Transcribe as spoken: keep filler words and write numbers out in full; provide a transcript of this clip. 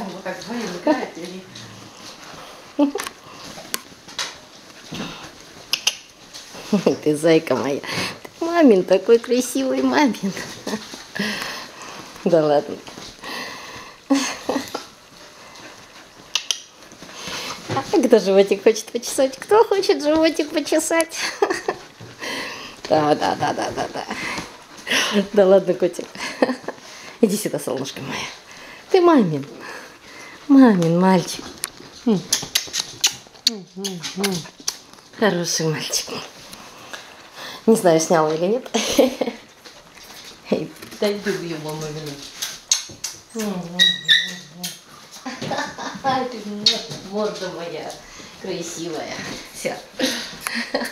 руками вот так вдвоем играете или... Ты зайка моя. Ты мамин, такой красивый мамин. Да ладно. А кто животик хочет почесать? Кто хочет животик почесать? Да, да, да, да, да, да. Да ладно, котик. Иди сюда, солнышко моя. Ты мамин. Мамин мальчик. Хороший мальчик. Не знаю, сняла или нет. Дай дубью, мама, морда моя красивая. Все.